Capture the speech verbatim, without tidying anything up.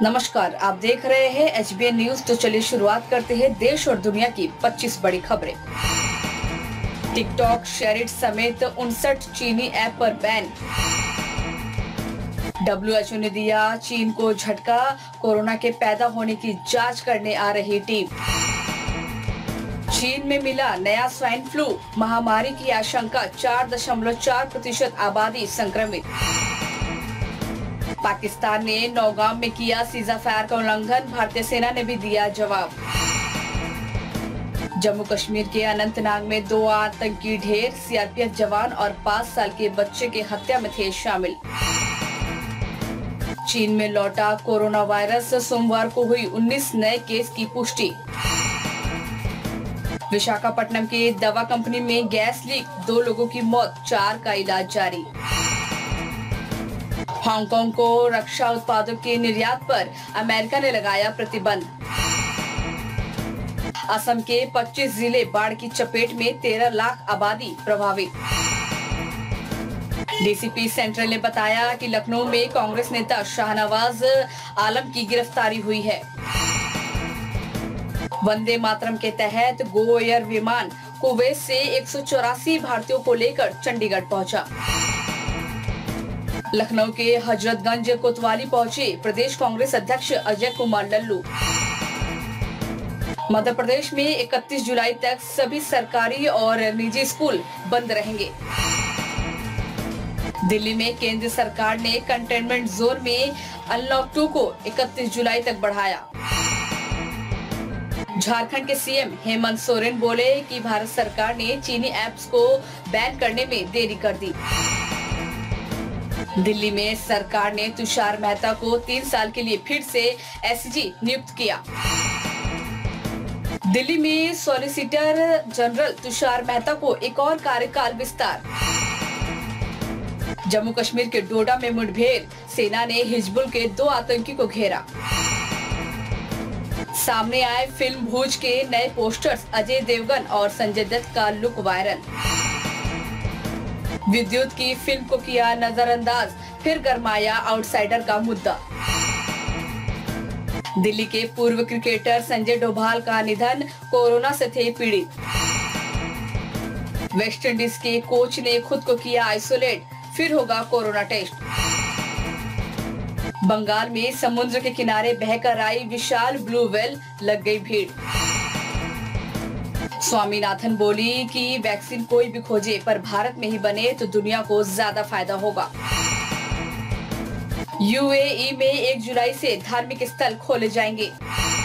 नमस्कार, आप देख रहे हैं एच बी एन न्यूज। तो चलिए शुरुआत करते हैं देश और दुनिया की पच्चीस बड़ी खबरें। टिकटॉक, शेयरिट समेत उनसठ चीनी ऐप पर बैन। डब्ल्यू एच ओ ने दिया चीन को झटका, कोरोना के पैदा होने की जांच करने आ रही टीम। चीन में मिला नया स्वाइन फ्लू, महामारी की आशंका, चार दशमलव चार प्रतिशत आबादी संक्रमित। पाकिस्तान ने नौगाम में किया सीजा फायर का उल्लंघन, भारतीय सेना ने भी दिया जवाब। जम्मू कश्मीर के अनंतनाग में दो आतंकी ढेर, सी आर पी एफ जवान और पाँच साल के बच्चे के हत्या में थे शामिल। चीन में लौटा कोरोना वायरस, सोमवार को हुई उन्नीस नए केस की पुष्टि। विशाखापट्टनम की दवा कंपनी में गैस लीक, दो लोगों की मौत, चार का इलाज जारी। हांगकांग को रक्षा उत्पादों के निर्यात पर अमेरिका ने लगाया प्रतिबंध। असम के पच्चीस जिले बाढ़ की चपेट में, तेरह लाख आबादी प्रभावित। डी सी पी सेंट्रल ने बताया कि लखनऊ में कांग्रेस नेता शाहनवाज आलम की गिरफ्तारी हुई है। वंदे मातरम के तहत गो एयर विमान कुवैत से एक सौ चौरासी भारतीयों को लेकर चंडीगढ़ पहुंचा। लखनऊ के हजरतगंज कोतवाली पहुंचे प्रदेश कांग्रेस अध्यक्ष अजय कुमार लल्लू। मध्य प्रदेश में इकतीस जुलाई तक सभी सरकारी और निजी स्कूल बंद रहेंगे। दिल्ली में केंद्र सरकार ने कंटेनमेंट जोन में अनलॉक टू को इकतीस जुलाई तक बढ़ाया। झारखंड के सी एम हेमंत सोरेन बोले कि भारत सरकार ने चीनी ऐप्स को बैन करने में देरी कर दी। दिल्ली में सरकार ने तुषार मेहता को तीन साल के लिए फिर से एस जी नियुक्त किया। दिल्ली में सॉलिसिटर जनरल तुषार मेहता को एक और कार्यकाल विस्तार। जम्मू कश्मीर के डोडा में मुठभेड़, सेना ने हिजबुल के दो आतंकी को घेरा। सामने आए फिल्म भूज के नए पोस्टर्स, अजय देवगन और संजय दत्त का लुक वायरल। विद्युत की फिल्म को किया नजरअंदाज, फिर गरमाया आउटसाइडर का मुद्दा। दिल्ली के पूर्व क्रिकेटर संजय डोभाल का निधन, कोरोना से थे पीड़ित। वेस्ट इंडीज के कोच ने खुद को किया आइसोलेट, फिर होगा कोरोना टेस्ट। बंगाल में समुद्र के किनारे बहकर आई विशाल ब्लू व्हेल, लग गई भीड़। स्वामीनाथन बोली कि वैक्सीन कोई भी खोजे पर भारत में ही बने तो दुनिया को ज्यादा फायदा होगा। यू ए ई में एक जुलाई से धार्मिक स्थल खोले जाएंगे।